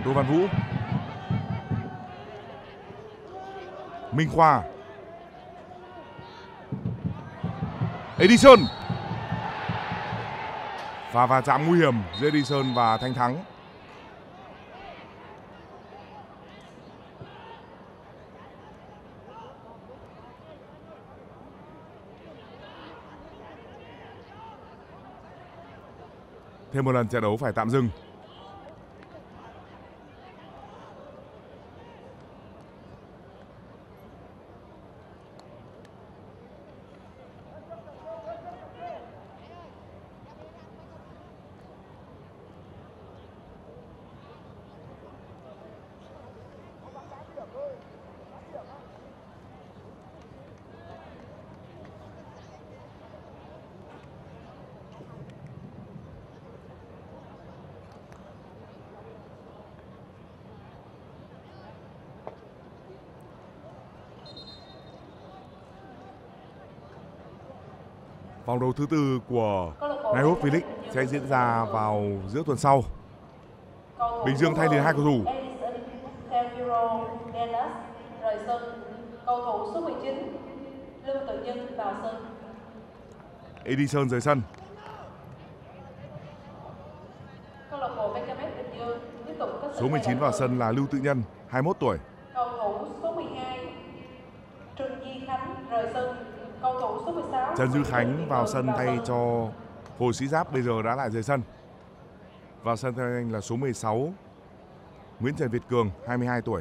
Tô Văn Vũ. Minh Khoa. Edison. Và va chạm nguy hiểm giữa Edison và Thanh Thắng. Thêm một lần trận đấu phải tạm dừng. Vòng đấu thứ tư của Knighthood V-League sẽ diễn ra vào giữa tuần sau. Bình Dương thay liền 2 cầu thủ. Cầu thủ số 19 Lương Tự Nhân vào sân. Edison rời sân. Câu lạc bộ BKMX Bình Dương tiếp tục có sự Số 19 vào sân là Lưu Tự Nhân, 21 tuổi. Cầu thủ số 12 Trần Duy Khánh rời sân. Cầu thủ số 16 Trần Duy Khánh vào sân thay cho Hồ Sĩ Giáp, bây giờ đã lại rời sân. Vào sân thay anh là số 16 Nguyễn Trần Việt Cường, 22 tuổi.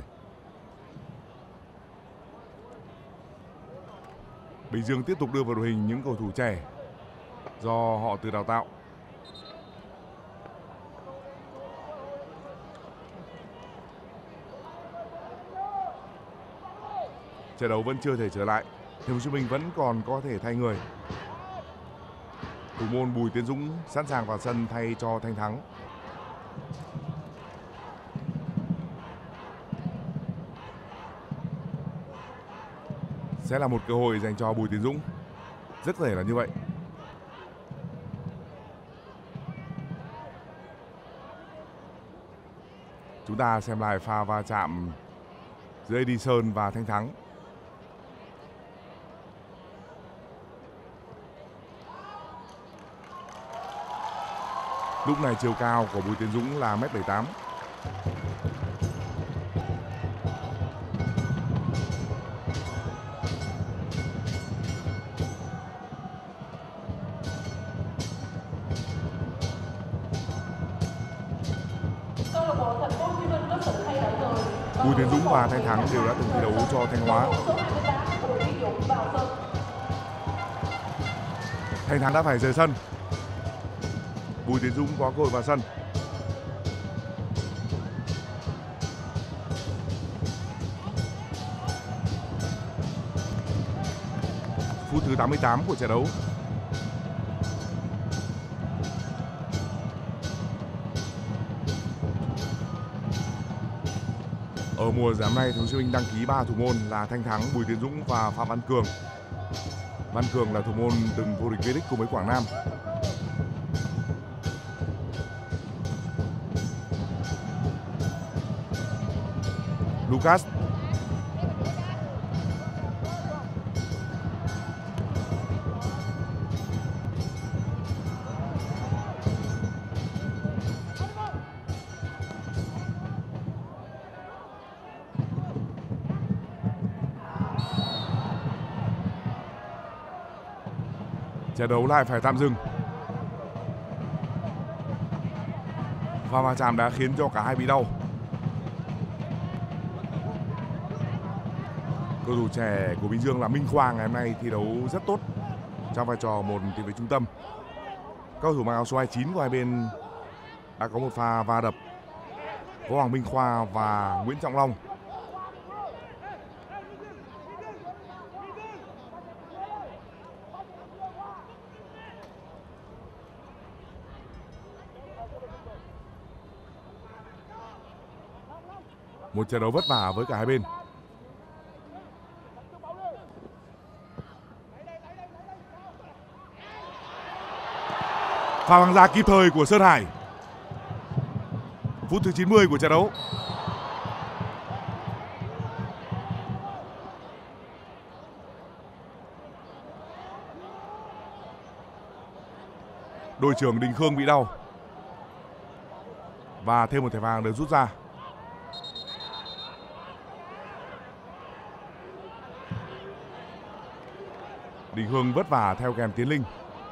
Bình Dương tiếp tục đưa vào đội hình những cầu thủ trẻ do họ tự đào tạo. Trận đấu vẫn chưa thể trở lại. Thành phố Hồ Chí Minh vẫn còn có thể thay người. Thủ môn Bùi Tiến Dũng sẵn sàng vào sân thay cho Thanh Thắng. Sẽ là một cơ hội dành cho Bùi Tiến Dũng. Rất có thể là như vậy. Chúng ta xem lại pha va chạm giữa Edison và Thanh Thắng. Lúc này chiều cao của Bùi Tiến Dũng là 1m78. Bùi Tiến Dũng và Thanh Thắng đều đã từng thi đấu cho Thanh Hóa. Thanh Thắng đã phải rời sân. Bùi Tiến Dũng có cơ hội vào sân. Phút thứ 88 của trận đấu. Ở mùa giải này, Thành phố Hồ Chí Minh đăng ký 3 thủ môn là Thanh Thắng, Bùi Tiến Dũng và Phạm Văn Cường. Văn Cường là thủ môn từng vô địch V-League cùng với Quảng Nam. Lucas. Trận đấu lại phải tạm dừng. Và va chạm đã khiến cho cả hai bị đau. Cầu thủ trẻ của Bình Dương là Minh Khoa ngày hôm nay thi đấu rất tốt trong vai trò một tiền vệ trung tâm. Cầu thủ mặc áo số 29 của hai bên đã có một pha va đập. Võ Hoàng Minh Khoa và Nguyễn Trọng Long. Một trận đấu vất vả với cả hai bên. Pha băng ra kịp thời của Sơn Hải. Phút thứ 90 của trận đấu. Đội trưởng Đình Khương bị đau và thêm một thẻ vàng được rút ra. Đình Khương vất vả theo kèm Tiến Linh.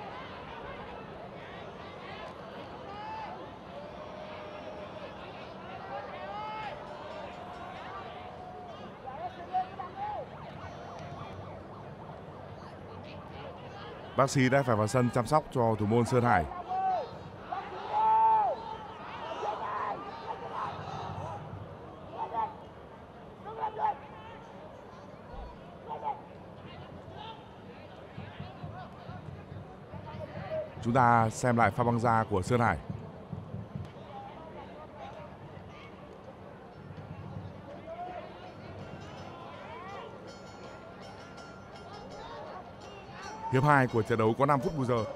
Bác sĩ đã phải vào sân chăm sóc cho thủ môn Sơn Hải. Chúng ta xem lại pha băng ra của Sơn Hải. Hiệp 2 của trận đấu có 5 phút bù giờ.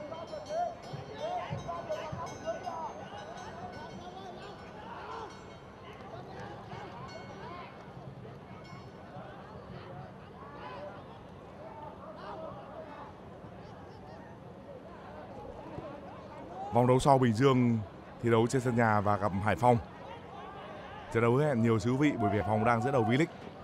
Vòng đấu sau Bình Dương thi đấu trên sân nhà và gặp Hải Phòng. Trận đấu hẹn nhiều sự thú vị bởi vì Hải Phòng đang dẫn đầu V-League.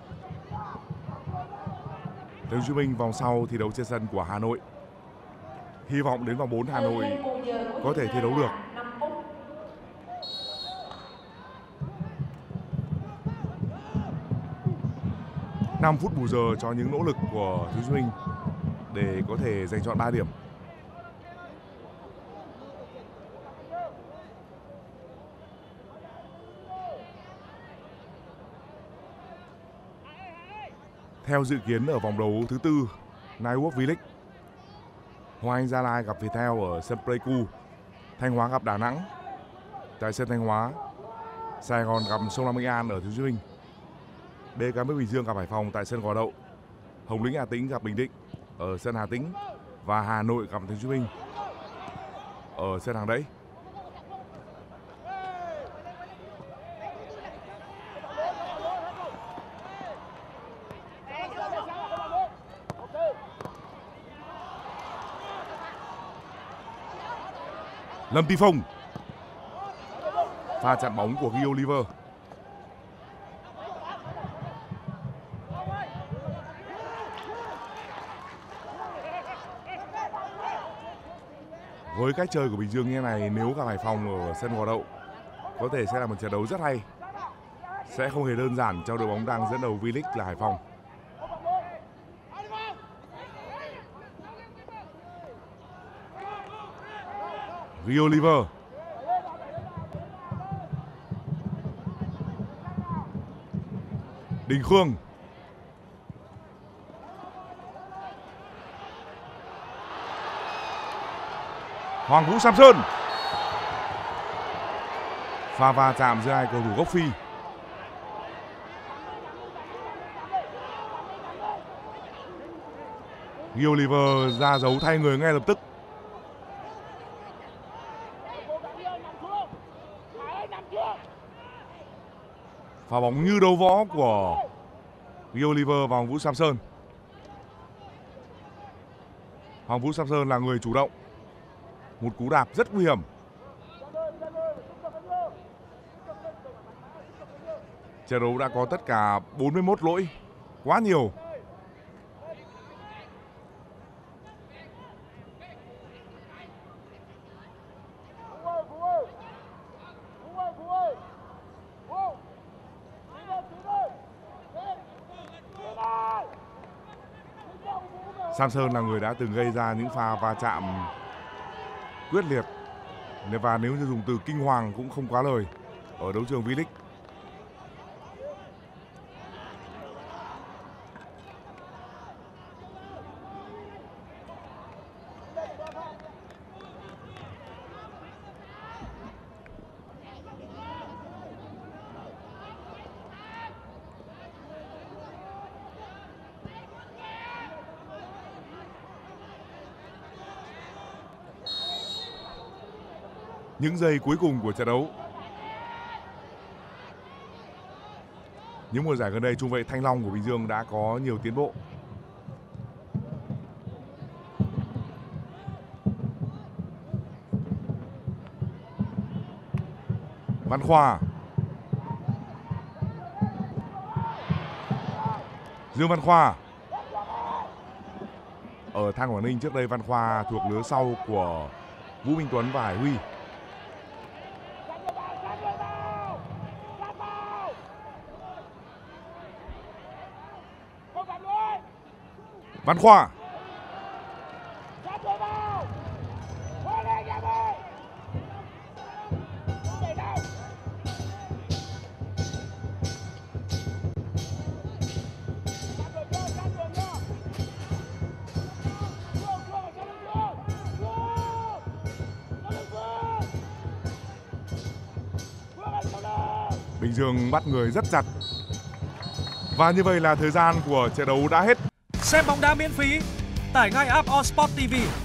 Thành phố Hồ Chí Minh vòng sau thi đấu trên sân của Hà Nội. Hy vọng đến vòng 4 Hà Nội có thể thi đấu được. Năm phút bù giờ cho những nỗ lực của Thành phố Hồ Chí Minh để có thể giành chọn 3 điểm. Theo dự kiến ở vòng đấu thứ 4 Nightwalk V-League, Hoàng Anh Gia Lai gặp Viettel ở sân Pleiku, Thanh Hóa gặp Đà Nẵng tại sân Thanh Hóa, Sài Gòn gặp Sông Lam Nghệ An ở Thành phố Hồ Chí Minh, BKM Bình Dương gặp Hải Phòng tại sân Gò Đậu, Hồng Lĩnh Hà Tĩnh gặp Bình Định ở sân Hà Tĩnh và Hà Nội gặp Thành phố Hồ Chí Minh ở sân Hàng Đẫy. Lâm Ti Phong pha chặn bóng của Ghi Oliver. Với cách chơi của Bình Dương như thế này, nếu gặp Hải Phòng ở sân Gò Đậu có thể sẽ là một trận đấu rất hay. Sẽ không hề đơn giản cho đội bóng đang dẫn đầu V-League là Hải Phòng. Ghi Oliver. Đình Khương. Hoàng Vũ Samson. Pha va chạm giữa hai cầu thủ gốc Phi. Ghi Oliver ra dấu thay người ngay lập tức. Pha bóng như đấu võ của Ghi Oliver và Hoàng Vũ Samson. Hoàng Vũ Samson là người chủ động. Một cú đạp rất nguy hiểm. Trận đấu đã có tất cả 41 lỗi, quá nhiều. Samson là người đã từng gây ra những pha va chạm quyết liệt và nếu như dùng từ kinh hoàng cũng không quá lời ở đấu trường V-League. Những giây cuối cùng của trận đấu. Những mùa giải gần đây, trung vệ Thanh Long của Bình Dương đã có nhiều tiến bộ. Văn Khoa, Dương Văn Khoa. Ở Than Quảng Ninh trước đây, Văn Khoa thuộc lứa sau của Vũ Minh Tuấn và Hải Huy. Văn Khoa, Bình Dương bắt người rất chặt. Và như vậy là thời gian của trận đấu đã hết. Xem bóng đá miễn phí, tải ngay app On Sport TV.